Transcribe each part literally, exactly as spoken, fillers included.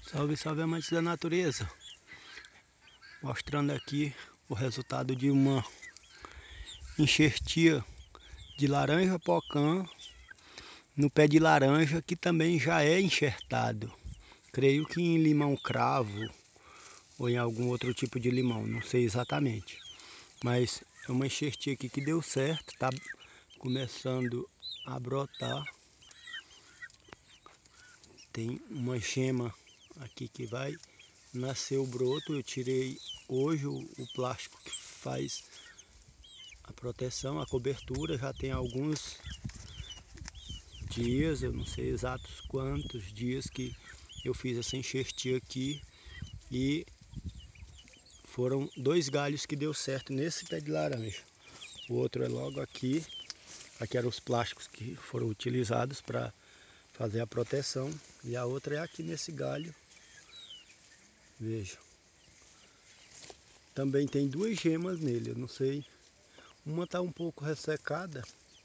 Salve, salve, amantes da natureza! Mostrando aqui o resultado de uma enxertia de laranja pocã no pé de laranja, que também já é enxertado. Creio que em limão cravo ou em algum outro tipo de limão, não sei exatamente. Mas é uma enxertia aqui que deu certo, está começando a brotar. Tem uma gema aqui que vai nascer o broto. Eu tirei hoje o, o plástico que faz a proteção, a cobertura. Já tem alguns dias, eu não sei exatos quantos dias que eu fiz essa enxertia aqui, e foram dois galhos que deu certo nesse pé de laranja. O outro é logo aqui. Aqui eram os plásticos que foram utilizados para fazer a proteção, e a outra é aqui nesse galho. Veja, também tem duas gemas nele, eu não sei, uma está um pouco ressecada,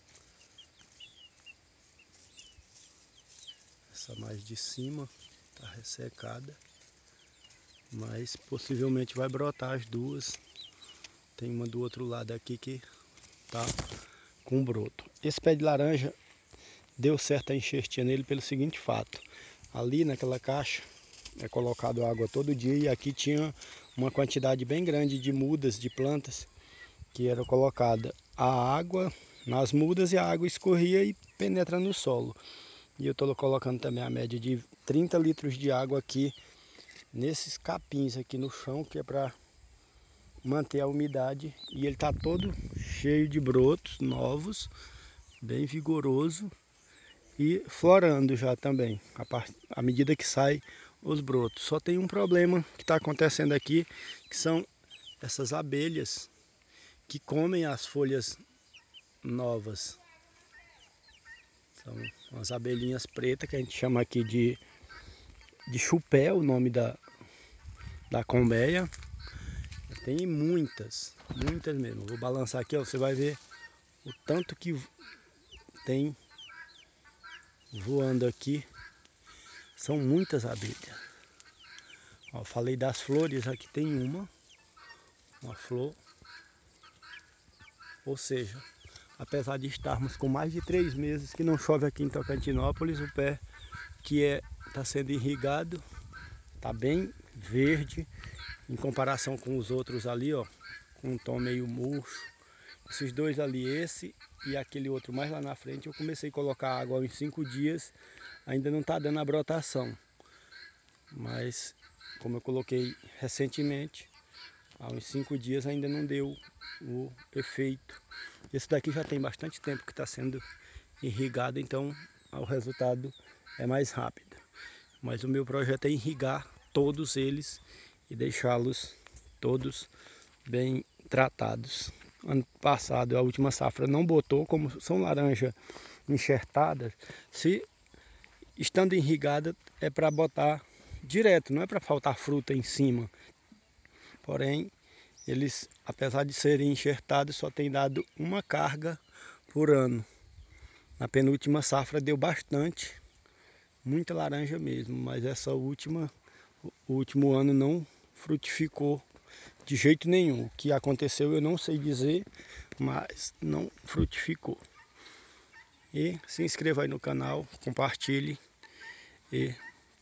essa mais de cima está ressecada, mas possivelmente vai brotar as duas. Tem uma do outro lado aqui que está com broto. Esse pé de laranja deu certo a enxertia nele pelo seguinte fato: ali naquela caixa é colocado água todo dia, e aqui tinha uma quantidade bem grande de mudas de plantas que era colocada a água nas mudas, e a água escorria e penetra no solo. E eu estou colocando também a média de trinta litros de água aqui nesses capins aqui no chão, que é para manter a umidade, e ele está todo cheio de brotos novos, bem vigoroso e florando já também, a part... à medida que sai os brotos. Só tem um problema que está acontecendo aqui, que são essas abelhas que comem as folhas novas. São as abelhinhas pretas, que a gente chama aqui de, de chupé, o nome da, da colmeia. Tem muitas, muitas mesmo. Vou balançar aqui, ó, você vai ver o tanto que tem voando aqui. São muitas abelhas. Ó, falei das flores, aqui tem uma, uma flor. Ou seja, apesar de estarmos com mais de três meses que não chove aqui em Tocantinópolis, o pé que é está sendo irrigado está bem verde em comparação com os outros ali, ó, com um tom meio murcho. Esses dois ali, esse e aquele outro mais lá na frente, eu comecei a colocar água em cinco dias, ainda não está dando a brotação, mas como eu coloquei recentemente, há uns cinco dias, ainda não deu o efeito. Esse daqui já tem bastante tempo que está sendo irrigado, então o resultado é mais rápido. Mas o meu projeto é irrigar todos eles e deixá-los todos bem tratados. Ano passado, a última safra não botou, como são laranja enxertadas, se estando irrigada é para botar direto, não é para faltar fruta em cima. Porém, eles, apesar de serem enxertados, só tem dado uma carga por ano. Na penúltima safra deu bastante, muita laranja mesmo, mas essa última, o último ano não frutificou de jeito nenhum. O que aconteceu eu não sei dizer, mas não frutificou. E se inscreva aí no canal, compartilhe e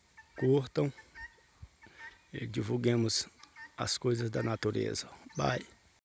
curtam e divulguemos as coisas da natureza. Bye!